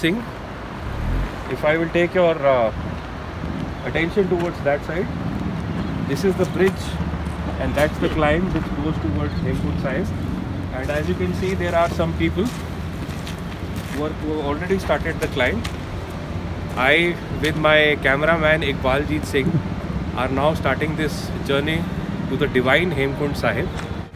Singh. If I will take your attention towards that side, this is the bridge and that's the climb which goes towards Hemkund Sahib. And as you can see, there are some people who have already started the climb. I, with my cameraman Iqbaljeet Singh, are now starting this journey to the divine Hemkund Sahib.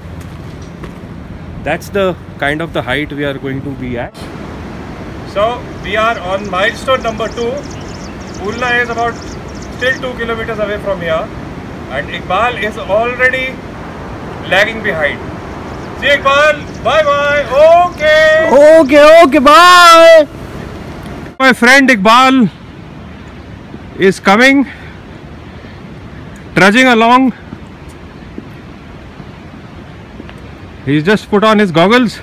That's the kind of the height we are going to be at. So we are on milestone number 2. Pulna is about still 2 kilometers away from here, and Iqbal is already lagging behind. See Iqbal, bye bye. Okay, bye. My friend Iqbal is coming, trudging along. He's just put on his goggles.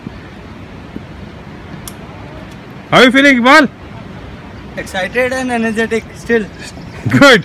How are you feeling, Iqbal? Excited and energetic still. Good.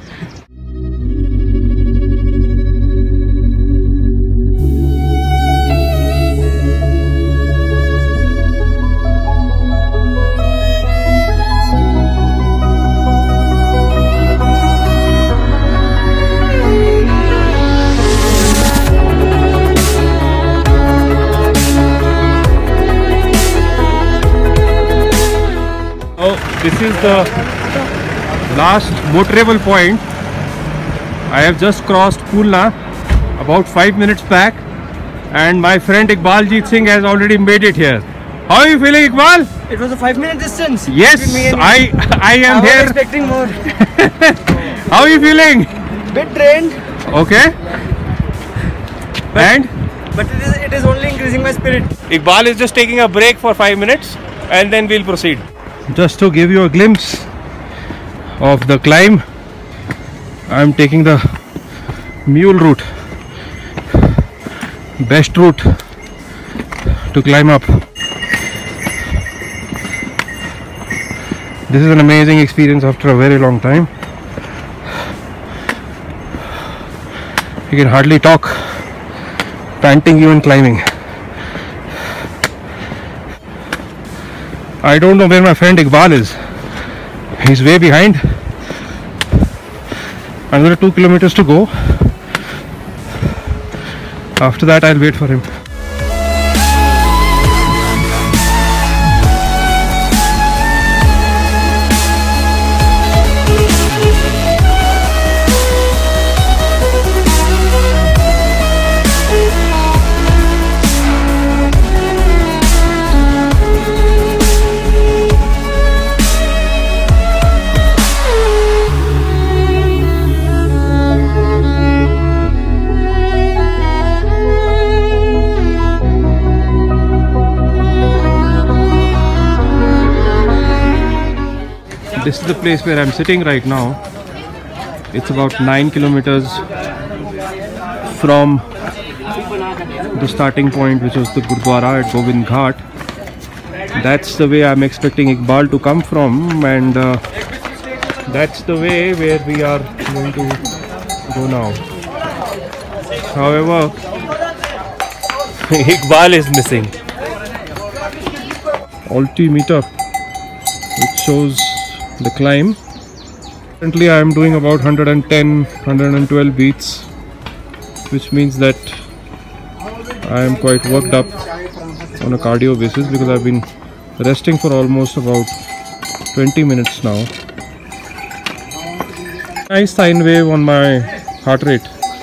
This is the last motorable point. I have just crossed Pulna about 5 minutes back, and my friend Iqbaljeet Singh has already made it here. How are you feeling, Iqbal? It was a 5-minute distance. Yes, I am here. I was expecting more. How are you feeling? Bit drained. Okay. But it is only increasing my spirit. Iqbal is just taking a break for 5 minutes and then we'll proceed. Just to give you a glimpse of the climb, I am taking the mule route, best route to climb up. This is an amazing experience after a very long time. You can hardly talk, panting even climbing. I don't know where my friend Iqbal is. He's way behind. Another 2 kilometers to go. After that, I'll wait for him. This is the place where I'm sitting right now. It's about 9 kilometers from the starting point, which was the Gurudwara at Gobindghat. That's the way I'm expecting Iqbal to come from, and that's the way where we are going to go now. However, Iqbal is missing. Altimeter, which shows the climb. Currently I am doing about 110-112 beats, which means that I am quite worked up on a cardio basis because I've been resting for almost about 20 minutes now. Nice sine wave on my heart rate.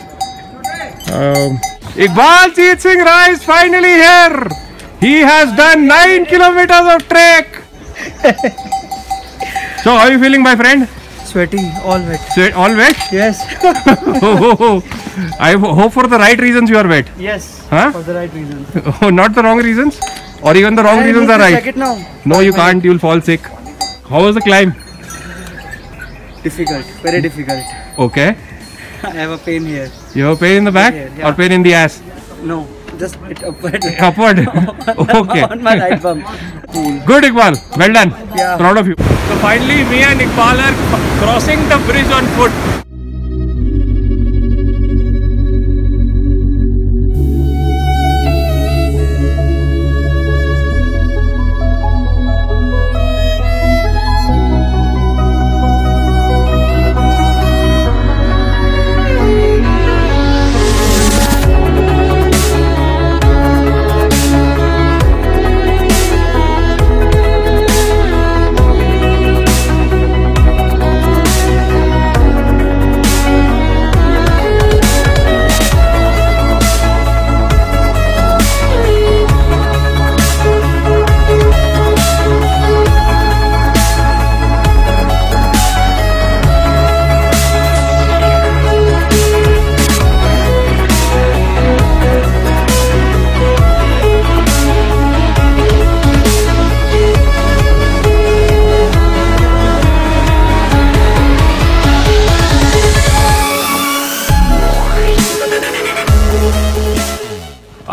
Iqbaljeet Singh Rai is finally here. He has done 9 kilometers of trek. So, how are you feeling, my friend? Sweaty, all wet. Sweat, all wet? Yes. I hope for the right reasons you are wet. Yes. Huh? For the right reasons. Oh, not the wrong reasons? Or even the wrong reasons are right? Check it now. No, you can't. You'll fall sick. How was the climb? Difficult. Very difficult. Okay. I have a pain here. You have a pain in the back? Yeah. Or pain in the ass? No. Just it upward. Upward? Okay. On my right bum. Cool. Good, Iqbal. Well done. Yeah. Proud of you. So finally, me and Iqbal are crossing the bridge on foot.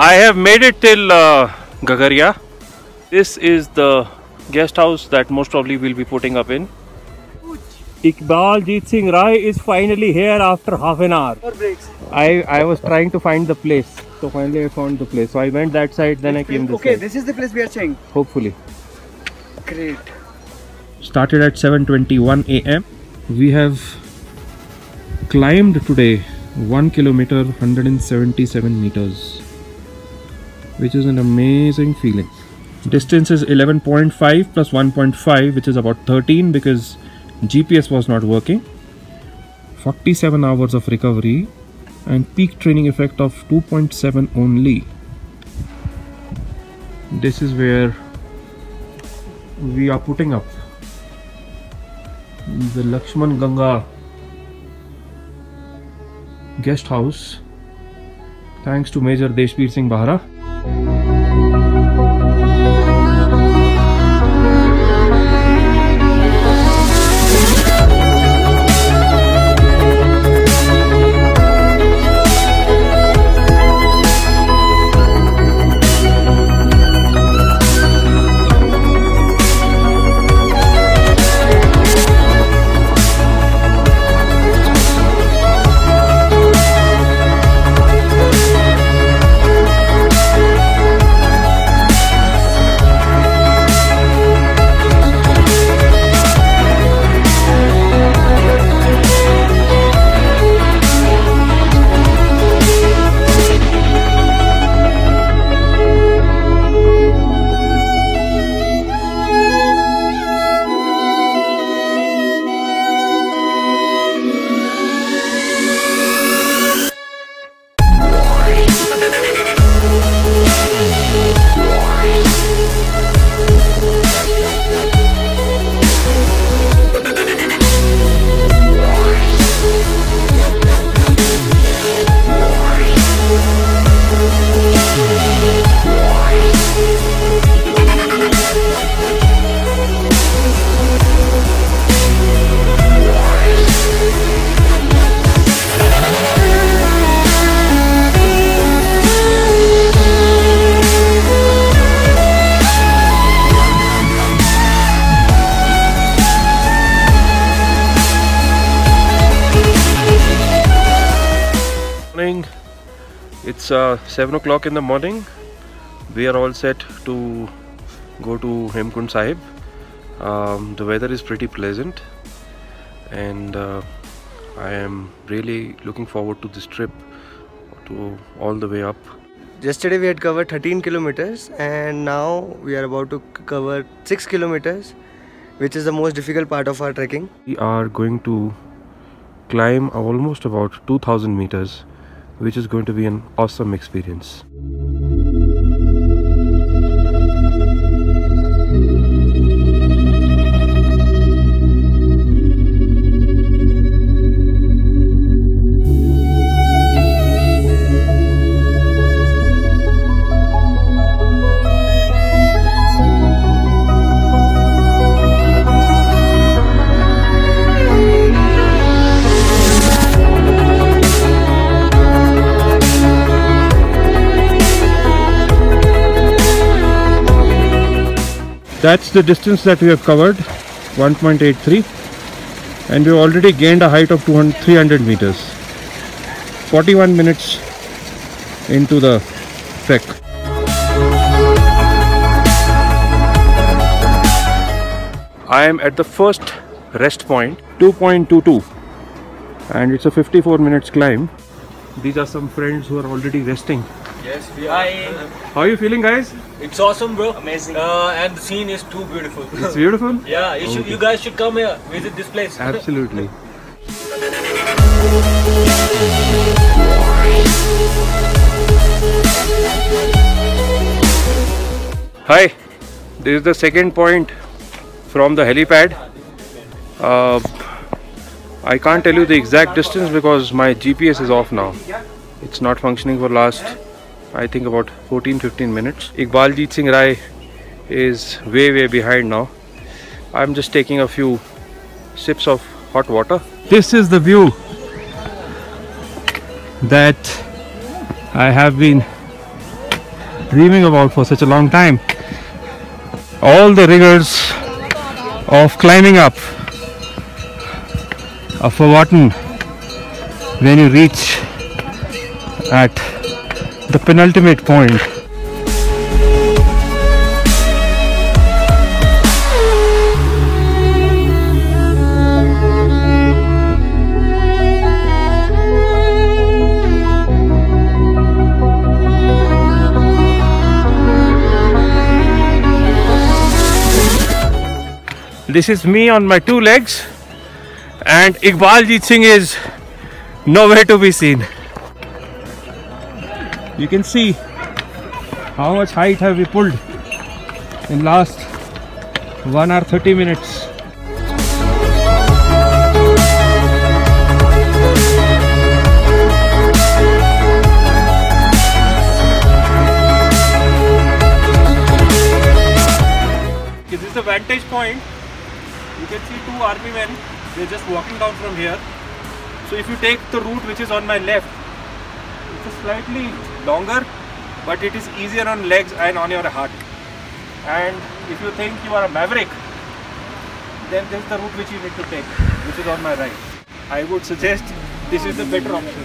I have made it till Gagaria. This is the guest house that most probably we'll be putting up in. Iqbaljeet Singh Rai is finally here after half an hour. I was trying to find the place. So finally I found the place. So I went that side, then I came this Okay, side. this is the place we are staying. Hopefully. Great. Started at 7:21 AM. We have climbed today 1 kilometer 177 meters, which is an amazing feeling. Distance is 11.5 plus 1.5, which is about 13 because GPS was not working. 47 hours of recovery and peak training effect of 2.7 only. This is where we are putting up the Lakshman Ganga guest house, thanks to Major Deshbir Singh Bahra. It's 7 o'clock in the morning. We are all set to go to Hemkund Sahib. The weather is pretty pleasant and I am really looking forward to this trip to all the way up. Yesterday we had covered 13 kilometers and now we are about to cover 6 kilometers, which is the most difficult part of our trekking. We are going to climb almost about 2000 meters, which is going to be an awesome experience. That's the distance that we have covered, 1.83, and we have already gained a height of 300 meters. 41 minutes into the trek. I am at the first rest point, 2.22, and it's a 54 minutes climb. These are some friends who are already resting. Yes, we are. How are you feeling, guys? It's awesome, bro. Amazing. And the scene is too beautiful. It's beautiful? Yeah, you guys should come here, visit this place. Absolutely. Hi, this is the second point from the helipad. I can't tell you the exact distance because my GPS is off now. It's not functioning for last, I think, about 14-15 minutes. Iqbaljeet Singh Rai is way behind now. I'm just taking a few sips of hot water. This is the view that I have been dreaming about for such a long time. All the rigors of climbing up are forgotten when you reach at the penultimate point. This is me on my two legs, and Iqbaljit Singh is nowhere to be seen. You can see how much height have we pulled in last 1 hour 30 minutes. This is the vantage point. You can see two army men, they're just walking down from here. So if you take the route which is on my left, it's slightly longer, but it is easier on legs and on your heart. And if you think you are a maverick, then this is the route which you need to take, which is on my right. I would suggest this is the better option.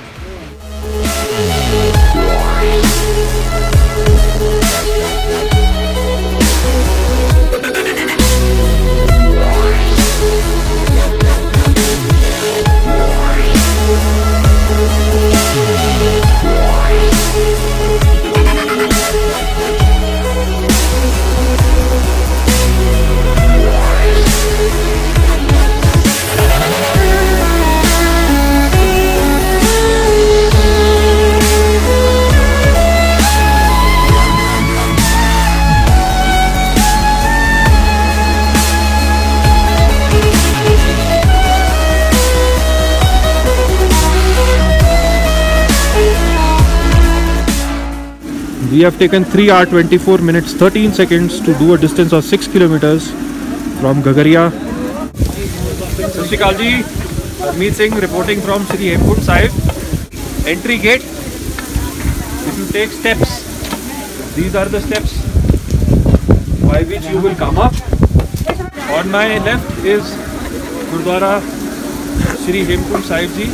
We have taken 3 hours 24 minutes 13 seconds to do a distance of 6 kilometers from Gagaria. Sat Shri Akal ji, Harmeet Singh reporting from Sri Hemkund Sahib. Entry gate. If you take steps, these are the steps by which you will come up. On my left is Gurudwara Shri Hemkund Sahib ji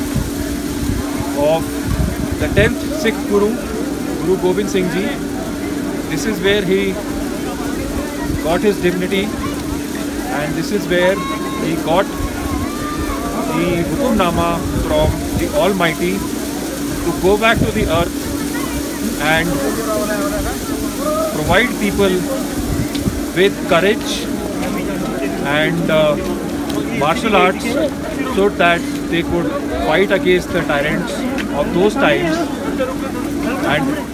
of the 10th Sikh Guru, Guru Gobind Singh ji. This is where he got his dignity, and this is where he got the Hukumnama from the Almighty to go back to the earth and provide people with courage and martial arts so that they could fight against the tyrants of those times and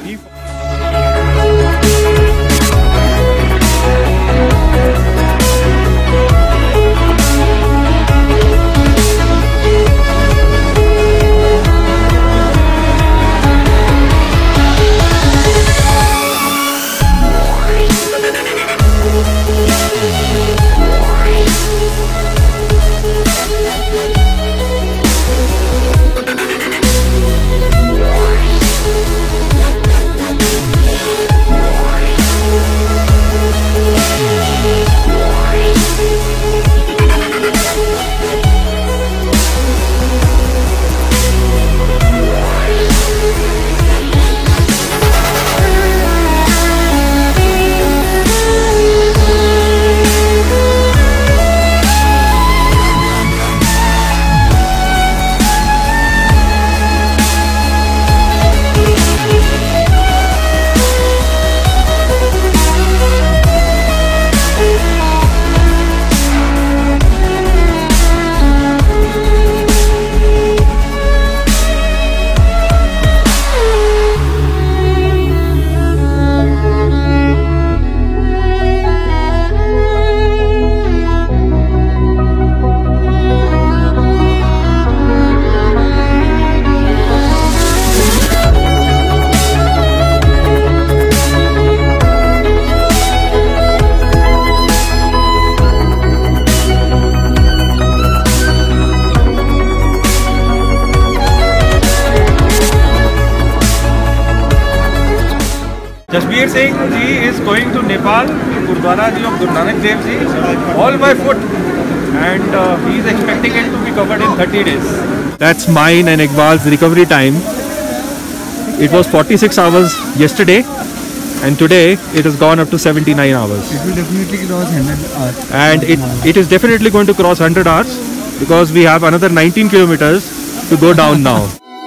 Jasbir Singh ji is going to Nepal, to Gurudwara ji of Guru Nanak Dev ji, all by foot, and he is expecting it to be covered in 30 days. That's mine and Iqbal's recovery time. It was 46 hours yesterday, and today it has gone up to 79 hours. It will definitely cross 100 hours. And it is definitely going to cross 100 hours because we have another 19 kilometers to go down now.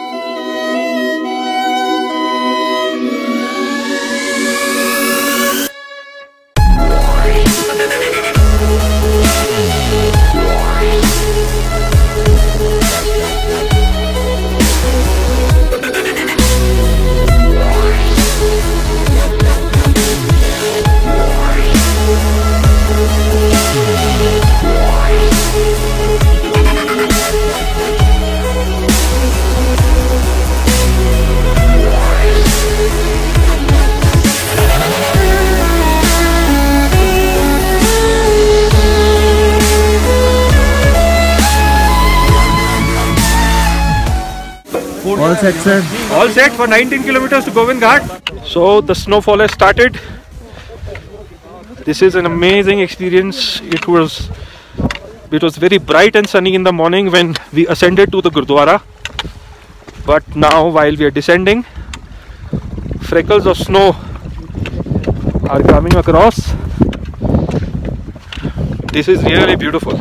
All set, sir. All set for 19 kilometers to Gobindghat. So the snowfall has started. This is an amazing experience. It was very bright and sunny in the morning when we ascended to the Gurudwara. But now while we are descending, freckles of snow are coming across. This is really beautiful.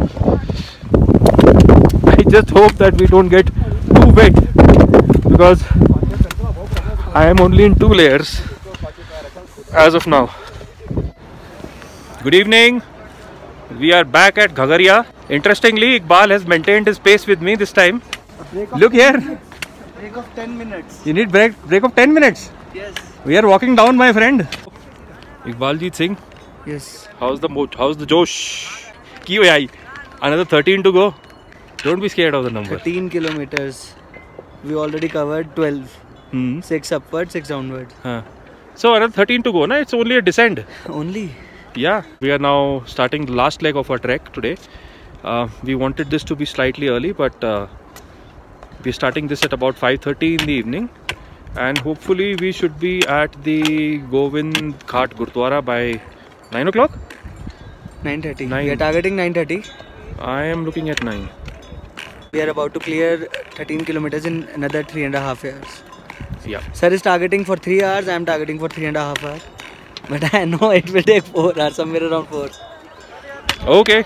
I just hope that we don't get too wet, because I am only in 2 layers as of now. Good evening. We are back at Ghagaria. Interestingly, Iqbal has maintained his pace with me this time. Look here. Break of 10 minutes. You need break of 10 minutes. Yes. We are walking down, my friend. Iqbaljit Singh, Yes. how's the mood? How's the Josh? Ki hoya hai? Another 13 to go. Don't be scared of the number. 13 kilometers. We already covered 12. 6 upward, 6 downward. So another 13 to go, na? It's only a descent. Only. Yeah, we are now starting the last leg of our trek today. We wanted this to be slightly early, but we're starting this at about 5:30 in the evening, and hopefully we should be at the Gobindghat Gurudwara by 9 o'clock. 9:30. 9. We are targeting 9:30. I am looking at 9. We are about to clear 13 kilometers in another 3.5 hours. Yeah. Sir is targeting for 3 hours. I am targeting for 3.5 hours. But I know it will take 4 hours, somewhere around 4. Okay.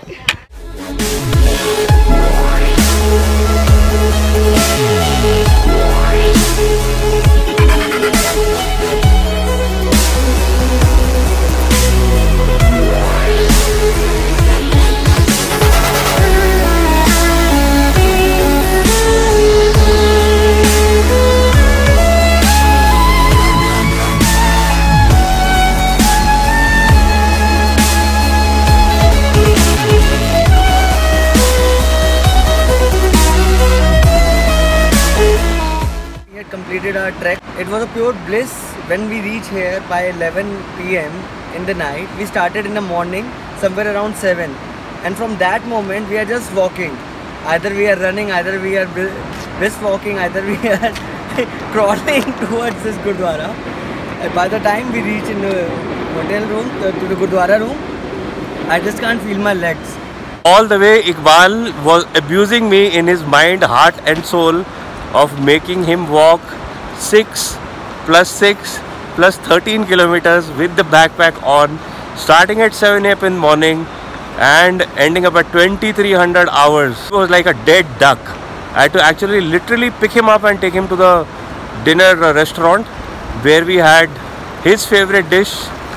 Completed our trek. It was a pure bliss when we reached here by 11 PM in the night. We started in the morning somewhere around 7, and from that moment we are just walking. Either we are running, either we are brisk walking, either we are crawling towards this Gurudwara. And by the time we reach in the hotel room, to the Gurudwara room, I just can't feel my legs. All the way Iqbal was abusing me in his mind, heart and soul of making him walk 6 plus 6 plus 13 kilometers with the backpack on, starting at 7 AM in the morning and ending up at 2300 hours. It was like a dead duck. I had to actually literally pick him up and take him to the dinner restaurant where we had his favorite dish,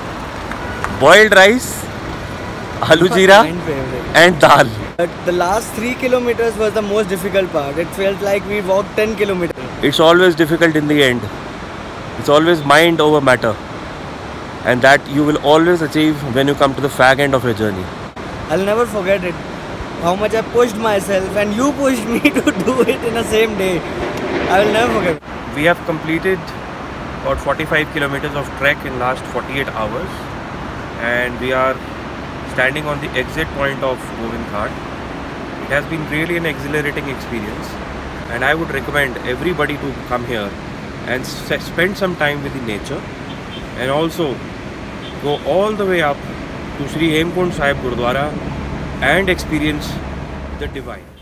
boiled rice, aloo jeera and dal. But the last 3 kilometers was the most difficult part. It felt like we walked 10 kilometers. It's always difficult in the end. It's always mind over matter, and that you will always achieve when you come to the fag end of your journey. I'll never forget it. How much I pushed myself and you pushed me to do it in the same day. I will never forget. We have completed about 45 kilometers of trek in last 48 hours, and we are standing on the exit point of Gobindghat. It has been really an exhilarating experience, and I would recommend everybody to come here and spend some time with the nature. and also go all the way up to Sri Hemkund Sahib Gurudwara and experience the divine.